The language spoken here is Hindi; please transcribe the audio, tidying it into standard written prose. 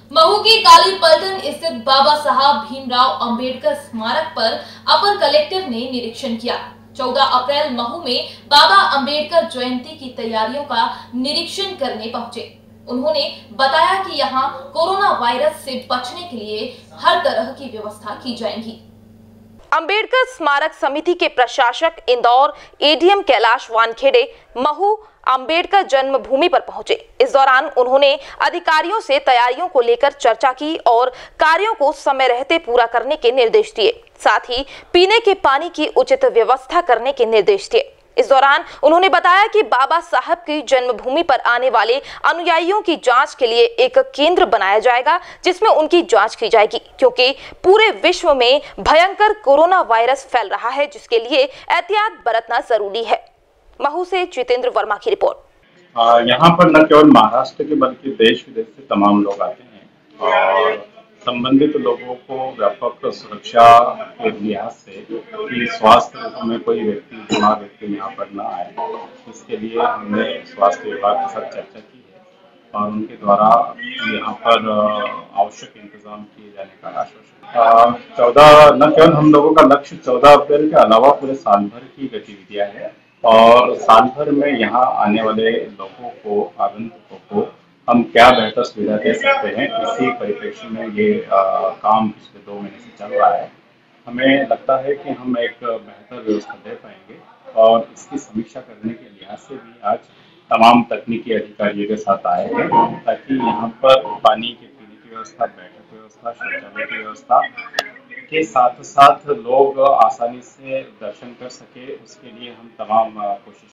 महू की काली पलटन स्थित बाबा साहब भीमराव अंबेडकर स्मारक पर अपर कलेक्टर ने निरीक्षण किया। 14 अप्रैल महू में बाबा अंबेडकर जयंती की तैयारियों का निरीक्षण करने पहुंचे। उन्होंने बताया कि यहां कोरोना वायरस से बचने के लिए हर तरह की व्यवस्था की जाएगी। अंबेडकर स्मारक समिति के प्रशासक इंदौर एडीएम कैलाश वानखेड़े महू अंबेडकर जन्मभूमि पर पहुंचे। इस दौरान उन्होंने अधिकारियों से तैयारियों को लेकर चर्चा की और कार्यों को समय रहते पूरा करने के निर्देश दिए। साथ ही पीने के पानी की उचित व्यवस्था करने के निर्देश दिए। इस दौरान उन्होंने बताया कि बाबा साहब की जन्मभूमि पर आने वाले अनुयायियों की जांच के लिए एक केंद्र बनाया जाएगा, जिसमें उनकी जांच की जाएगी, क्योंकि पूरे विश्व में भयंकर कोरोना वायरस फैल रहा है, जिसके लिए एहतियात बरतना जरूरी है। महू से जितेंद्र वर्मा की रिपोर्ट। यहाँ पर न केवल महाराष्ट्र के बल्कि देश विदेश से तमाम लोग आते हैं और संबंधित लोगों को व्यापक सुरक्षा के लिहाज से कि स्वास्थ्य में कोई व्यक्ति बीमार व्यक्ति यहाँ पर न आए, इसके लिए हमने स्वास्थ्य विभाग के साथ चर्चा की है और उनके द्वारा यहाँ पर आवश्यक इंतजाम किए जाने का आश्वासन। 14 न केवल हम लोगों का लक्ष्य 14 अप्रैल के अलावा पूरे साल भर की गतिविधियां हैं और साल भर में यहाँ आने वाले लोगों को, आगंतुकों को हम क्या बेहतर सुविधा दे सकते हैं, इसी परिप्रेक्ष्य में ये काम पिछले 2 महीने से चल रहा है। हमें लगता है कि हम एक बेहतर व्यवस्था दे पाएंगे और इसकी समीक्षा करने के लिहाज से भी आज तमाम तकनीकी अधिकारियों के साथ आए हैं, ताकि यहाँ पर पानी के पीने की व्यवस्था, बैठक व्यवस्था, शौचालय की व्यवस्था के साथ साथ लोग आसानी से दर्शन कर सके, उसके लिए हम तमाम कोशिश